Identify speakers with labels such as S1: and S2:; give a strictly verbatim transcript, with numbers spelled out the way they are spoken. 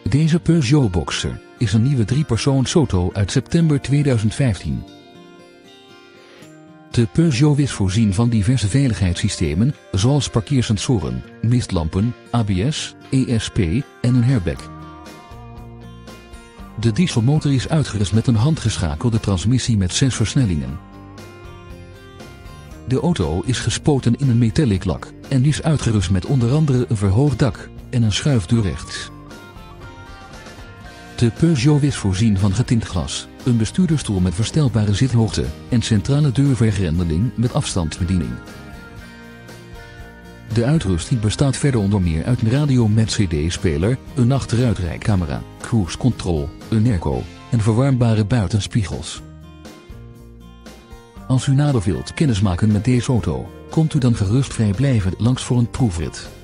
S1: Deze Peugeot Boxer is een nieuwe driepersoonsauto uit september tweeduizend vijftien. De Peugeot is voorzien van diverse veiligheidssystemen, zoals parkeersensoren, mistlampen, A B S, E S P en een airbag. De dieselmotor is uitgerust met een handgeschakelde transmissie met zes versnellingen. De auto is gespoten in een metallic lak en is uitgerust met onder andere een verhoogd dak en een schuifdeur rechts. De Peugeot is voorzien van getint glas, een bestuurdersstoel met verstelbare zithoogte en centrale deurvergrendeling met afstandsbediening. De uitrusting bestaat verder onder meer uit een radio met cd-speler, een achteruitrijcamera, cruise control, een airco en verwarmbare buitenspiegels. Als u nader wilt kennismaken met deze auto, komt u dan gerust vrijblijvend langs voor een proefrit.